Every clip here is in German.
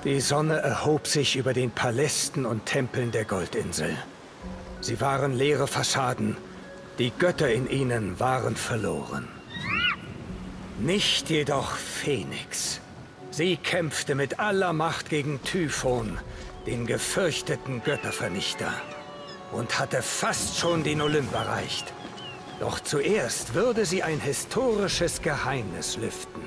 Die Sonne erhob sich über den Palästen und Tempeln der Goldinsel. Sie waren leere Fassaden. Die Götter in ihnen waren verloren. Nicht jedoch Phoenix. Sie kämpfte mit aller Macht gegen Typhon, den gefürchteten Göttervernichter, und hatte fast schon den Olymp erreicht. Doch zuerst würde sie ein historisches Geheimnis lüften.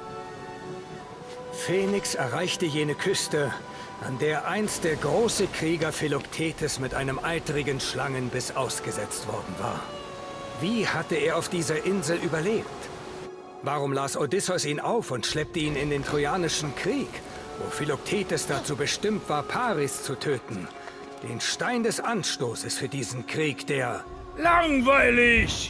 Phoenix erreichte jene Küste, an der einst der große Krieger Philoktetes mit einem eitrigen Schlangenbiss ausgesetzt worden war. Wie hatte er auf dieser Insel überlebt? Warum las Odysseus ihn auf und schleppte ihn in den Trojanischen Krieg, wo Philoktetes dazu bestimmt war, Paris zu töten? Den Stein des Anstoßes für diesen Krieg, der... Langweilig!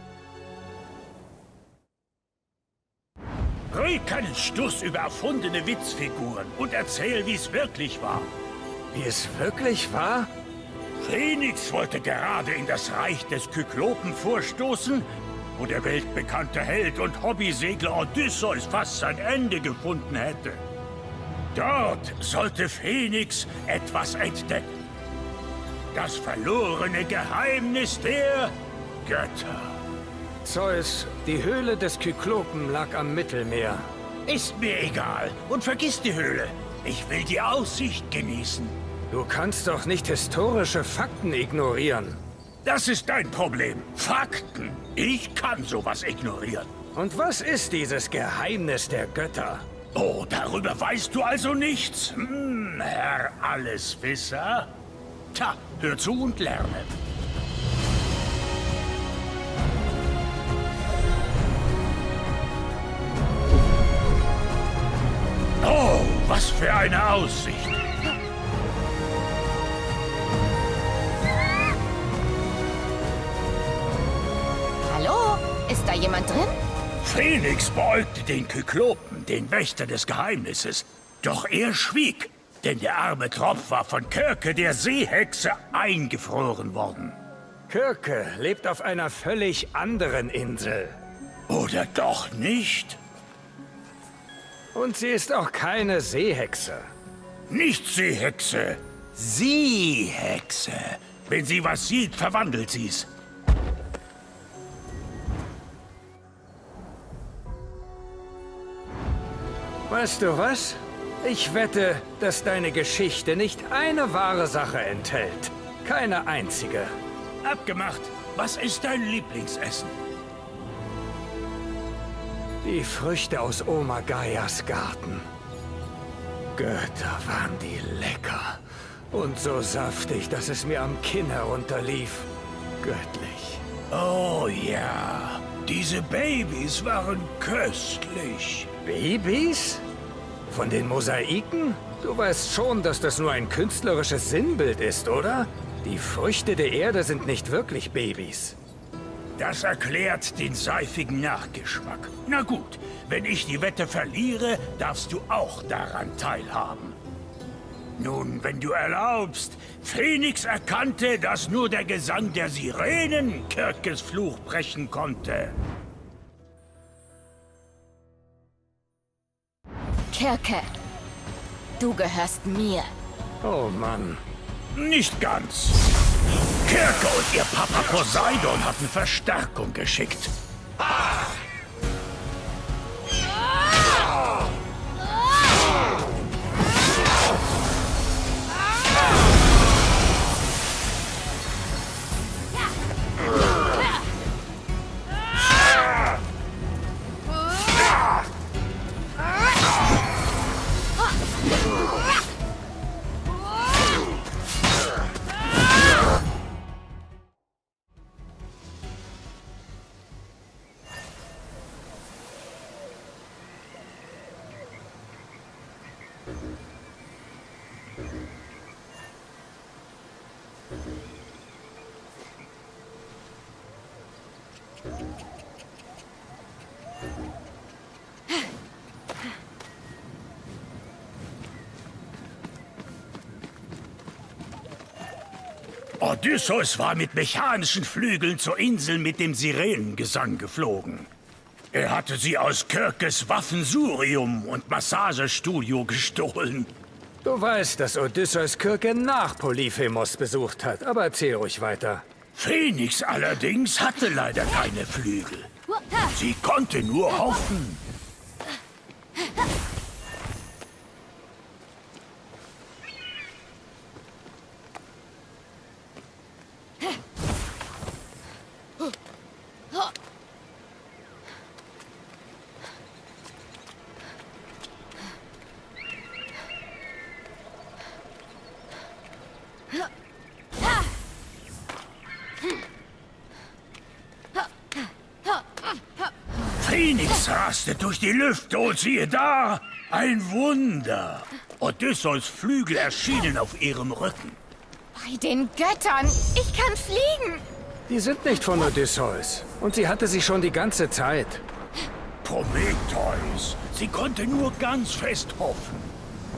Red keinen Stuss über erfundene Witzfiguren und erzähl, wie es wirklich war. Wie es wirklich war? Phoenix wollte gerade in das Reich des Kyklopen vorstoßen, wo der weltbekannte Held und Hobbysegler Odysseus fast sein Ende gefunden hätte. Dort sollte Phoenix etwas entdecken. Das verlorene Geheimnis der Götter. Zeus, die Höhle des Kyklopen lag am Mittelmeer. Ist mir egal. Und vergiss die Höhle. Ich will die Aussicht genießen. Du kannst doch nicht historische Fakten ignorieren. Das ist dein Problem. Fakten. Ich kann sowas ignorieren. Und was ist dieses Geheimnis der Götter? Oh, darüber weißt du also nichts? Herr Alleswisser? Tja, hör zu und lerne. Oh, was für eine Aussicht! Hallo? Ist da jemand drin? Phoenix beäugte den Kyklopen, den Wächter des Geheimnisses. Doch er schwieg, denn der arme Tropf war von Kirke, der Seehexe, eingefroren worden. Kirke lebt auf einer völlig anderen Insel. Oder doch nicht? Und sie ist auch keine Seehexe. Nicht Seehexe, Seehexe. Wenn sie was sieht, verwandelt sie's. Weißt du was? Ich wette, dass deine Geschichte nicht eine wahre Sache enthält. Keine einzige. Abgemacht. Was ist dein Lieblingsessen? Die Früchte aus Oma Gaias Garten. Götter, waren die lecker. Und so saftig, dass es mir am Kinn herunterlief. Göttlich. Oh ja, diese Babys waren köstlich. Babys? Von den Mosaiken? Du weißt schon, dass das nur ein künstlerisches Sinnbild ist, oder? Die Früchte der Erde sind nicht wirklich Babys. Das erklärt den seifigen Nachgeschmack. Na gut, wenn ich die Wette verliere, darfst du auch daran teilhaben. Nun, wenn du erlaubst, Phoenix erkannte, dass nur der Gesang der Sirenen Kirkes Fluch brechen konnte. Kirke, du gehörst mir. Oh Mann. Nicht ganz. Kirke und ihr Papa Poseidon hatten Verstärkung geschickt. Odysseus war mit mechanischen Flügeln zur Insel mit dem Sirenengesang geflogen. Er hatte sie aus Kirkes Waffensurium und Massagestudio gestohlen. Du weißt, dass Odysseus Kirke nach Polyphemos besucht hat, aber erzähl ruhig weiter. Phoenix allerdings hatte leider keine Flügel. Sie konnte nur hoffen. Phoenix raste durch die Lüfte und siehe da, ein Wunder. Odysseus Flügel erschienen auf ihrem Rücken. Bei den Göttern! Ich kann fliegen! Die sind nicht von Odysseus. Und sie hatte sie schon die ganze Zeit. Prometheus, sie konnte nur ganz fest hoffen.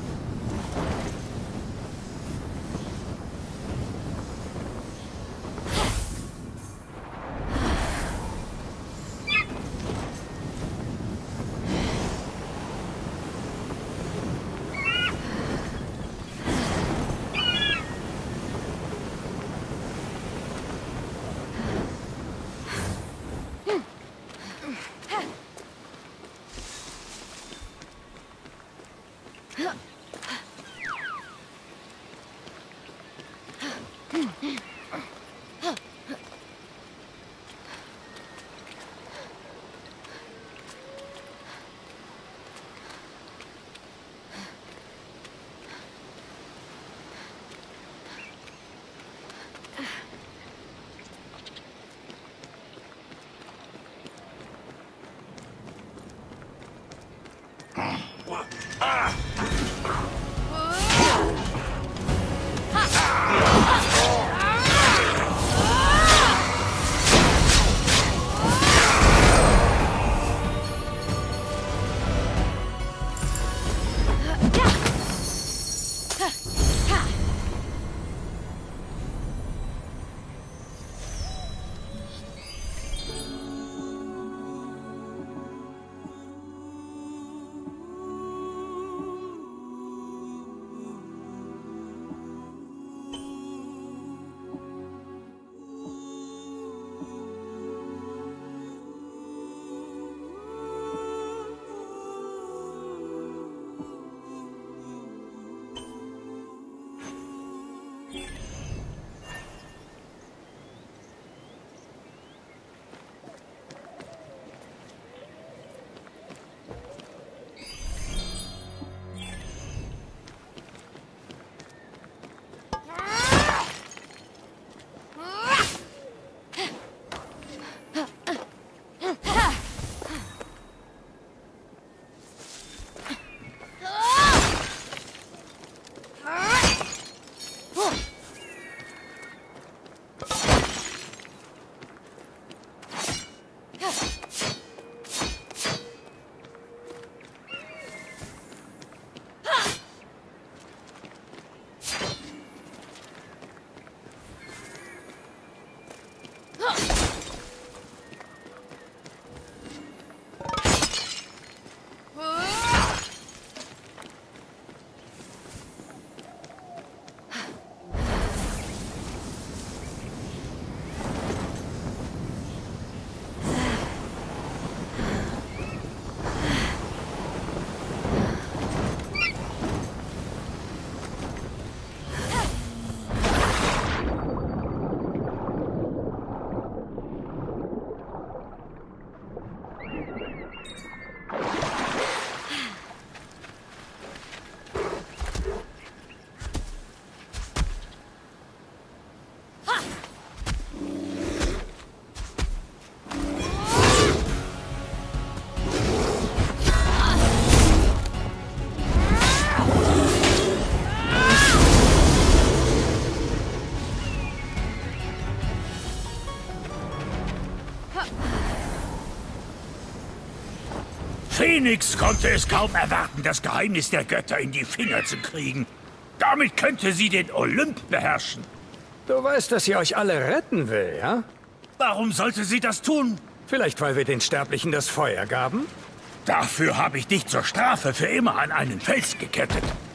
Phoenix konnte es kaum erwarten, das Geheimnis der Götter in die Finger zu kriegen. Damit könnte sie den Olymp beherrschen. Du weißt, dass sie euch alle retten will, ja? Warum sollte sie das tun? Vielleicht, weil wir den Sterblichen das Feuer gaben? Dafür habe ich dich zur Strafe für immer an einen Fels gekettet.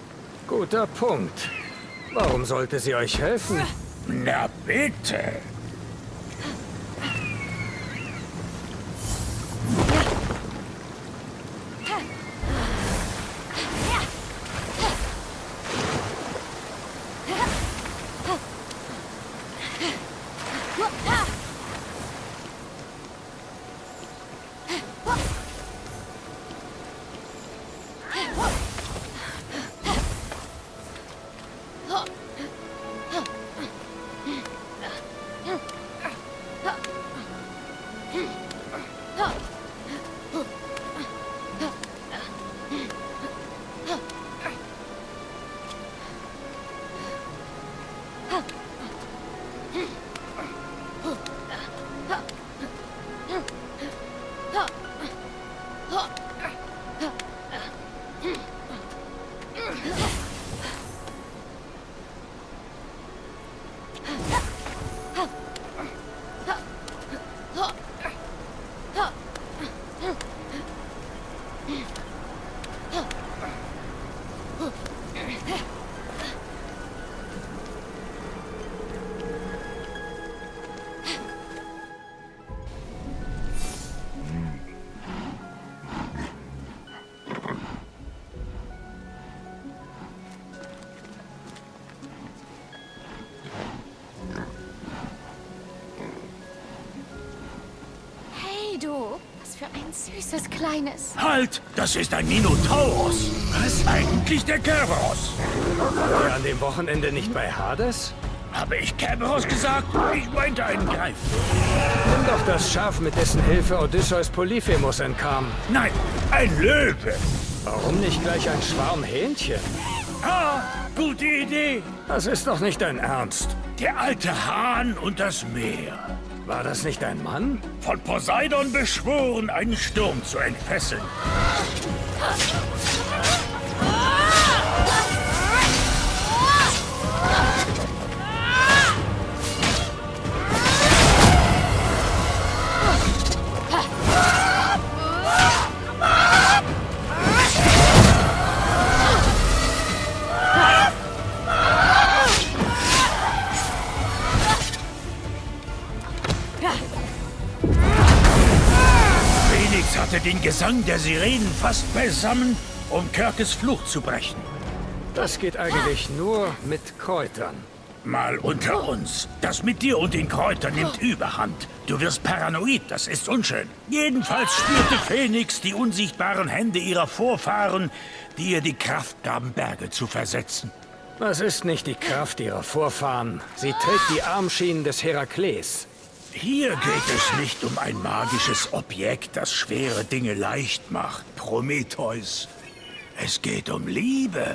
Guter Punkt. Warum sollte sie euch helfen? Na bitte. Du, was für ein süßes Kleines. Halt! Das ist ein Minotaurus. Was? Eigentlich der Kerberos. Wart ihr an dem Wochenende nicht bei Hades? Habe ich Kerberos gesagt? Ich meinte einen Greif. Nimm doch das Schaf, mit dessen Hilfe Odysseus Polyphemus entkam. Nein, ein Löwe. Warum nicht gleich ein Schwarm Hähnchen? Ah, gute Idee. Das ist doch nicht dein Ernst. Der alte Hahn und das Meer. War das nicht ein Mann? Von Poseidon beschworen, einen Sturm zu entfesseln. Hatte den Gesang der Sirenen fast beisammen, um Kirkes Fluch zu brechen. Das geht eigentlich nur mit Kräutern. Mal unter uns. Das mit dir und den Kräutern nimmt Überhand. Du wirst paranoid, das ist unschön. Jedenfalls spürte Phönix die unsichtbaren Hände ihrer Vorfahren, die ihr die Kraft gaben, Berge zu versetzen. Das ist nicht die Kraft ihrer Vorfahren. Sie trägt die Armschienen des Herakles. Hier geht es nicht um ein magisches Objekt, das schwere Dinge leicht macht, Prometheus. Es geht um Liebe.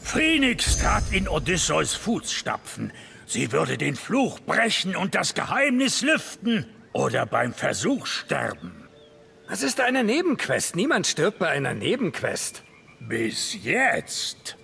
Phoenix trat in Odysseus Fußstapfen. Sie würde den Fluch brechen und das Geheimnis lüften oder beim Versuch sterben. Das ist eine Nebenquest. Niemand stirbt bei einer Nebenquest. Bis jetzt.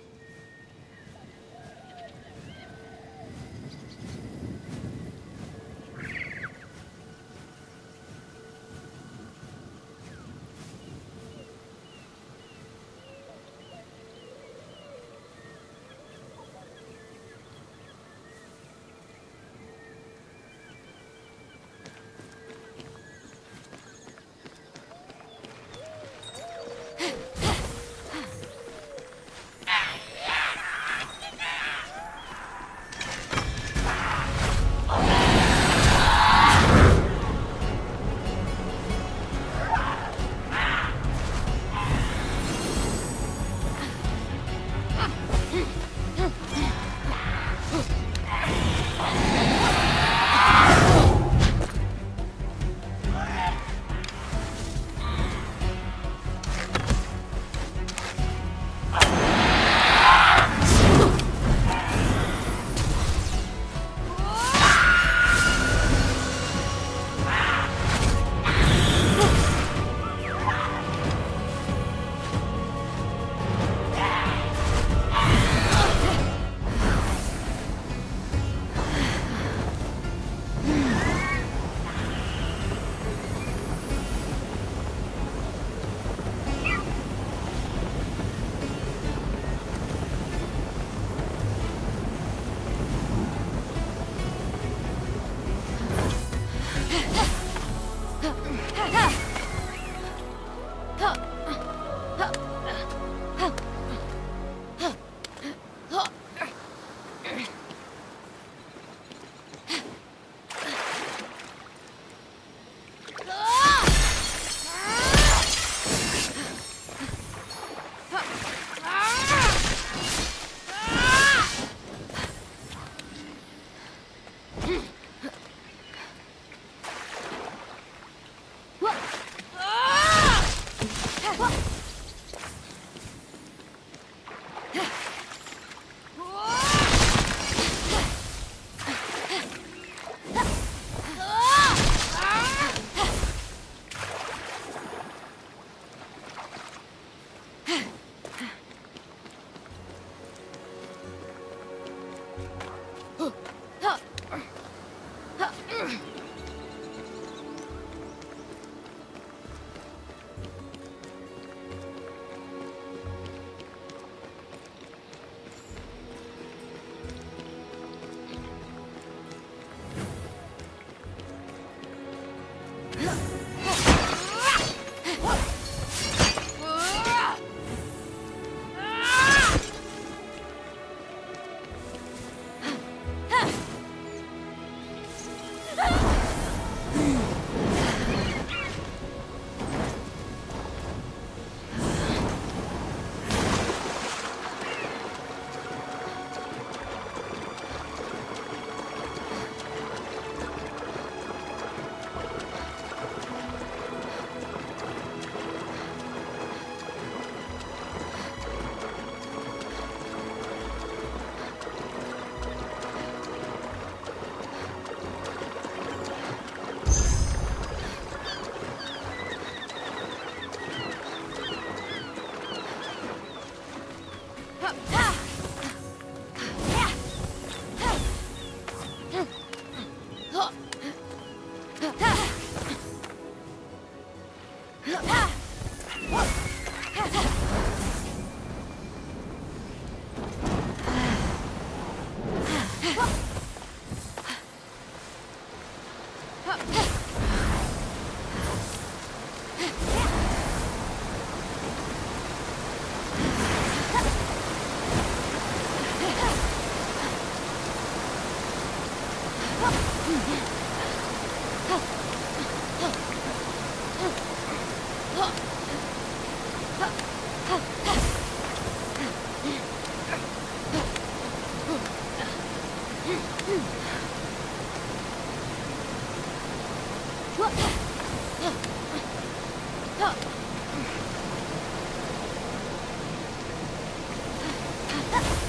Huh.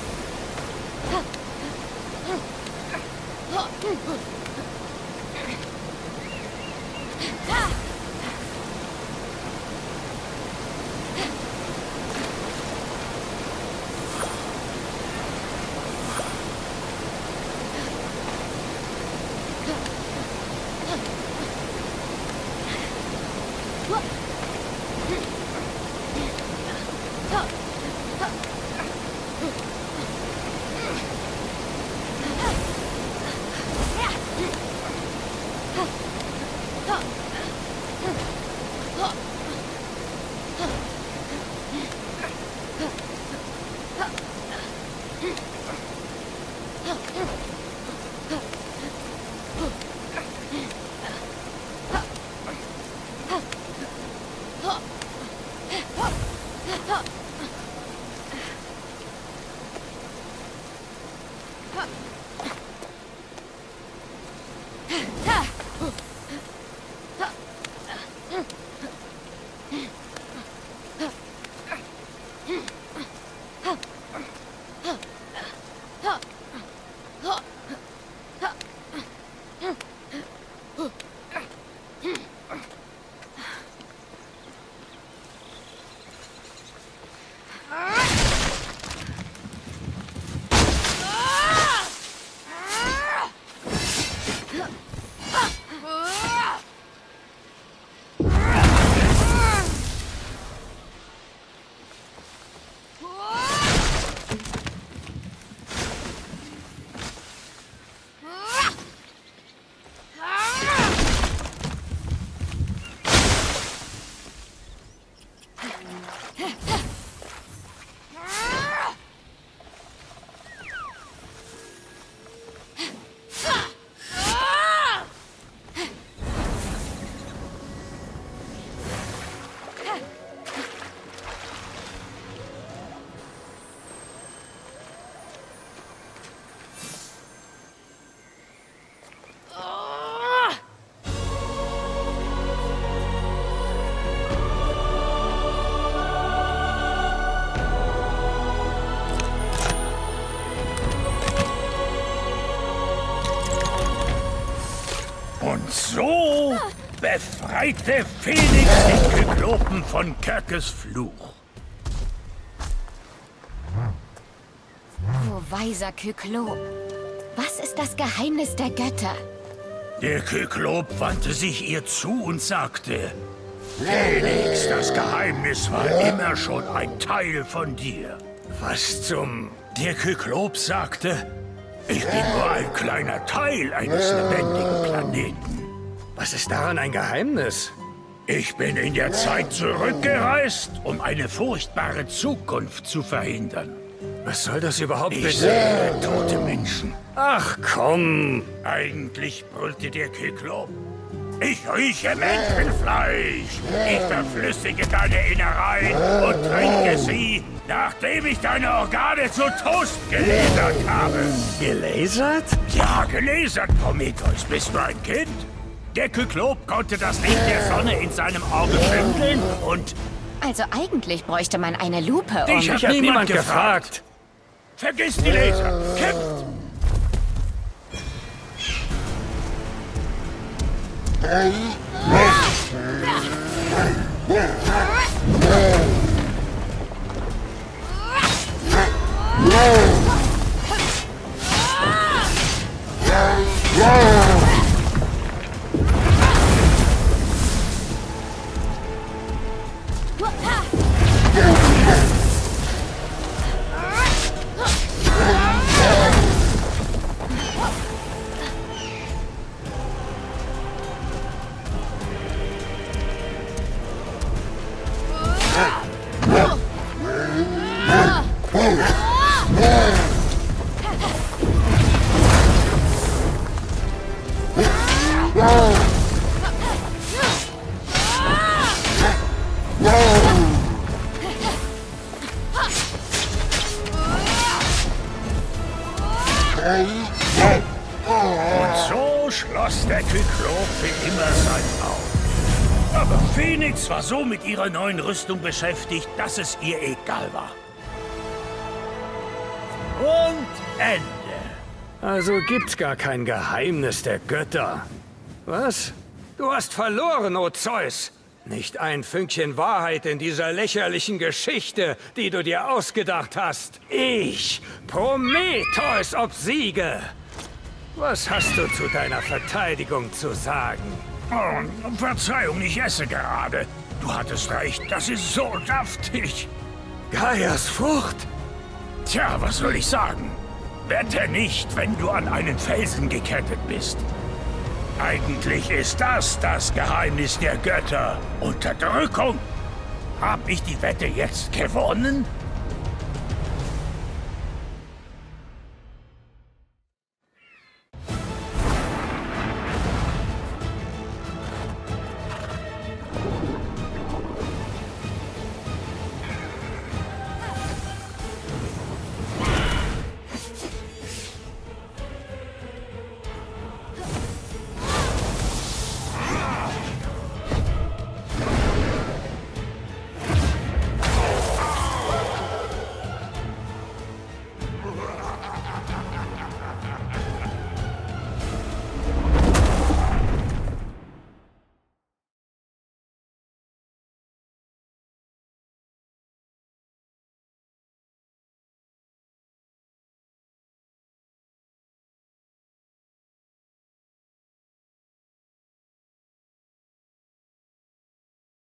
Und so befreite Phoenix die Kyklopen von Kirkes Fluch. O weiser Kyklop, was ist das Geheimnis der Götter? Der Kyklop wandte sich ihr zu und sagte: Phoenix, das Geheimnis war immer schon ein Teil von dir. Was zum... Der Kyklop sagte: Ich bin nur ein kleiner Teil eines lebendigen Planeten. Was ist daran ein Geheimnis? Ich bin in der Zeit zurückgereist, um eine furchtbare Zukunft zu verhindern. Was soll das überhaupt Ich bedeuten? sehe tote Menschen. Ach komm! Eigentlich brüllte der Kyklop: Ich rieche Menschenfleisch. Ich verflüssige deine Innereien und trinke sie, nachdem ich deine Organe zu Toast gelasert habe. Gelasert? Ja, gelasert, Prometheus. Bist du ein Kind? Der Kyklop konnte das Licht der Sonne in seinem Auge bündeln und... Also eigentlich bräuchte man eine Lupe, um... Dich Mich hat niemand gefragt. Vergiss die Laser. Kämpft! Und so schloss der Kyklop für immer sein Auge. Aber Phoenix war so mit ihrer neuen Rüstung beschäftigt, dass es ihr egal war. Und Ende. Also gibt's gar kein Geheimnis der Götter. Was? Du hast verloren, o Zeus! Nicht ein Fünkchen Wahrheit in dieser lächerlichen Geschichte, die du dir ausgedacht hast. Ich, Prometheus, obsiege! Was hast du zu deiner Verteidigung zu sagen? Oh, Verzeihung, ich esse gerade. Du hattest recht, das ist so saftig. Gaias Frucht? Tja, was soll ich sagen? Wette nicht, wenn du an einen Felsen gekettet bist. Eigentlich ist das das Geheimnis der Götter. Unterdrückung. Hab ich die Wette jetzt gewonnen?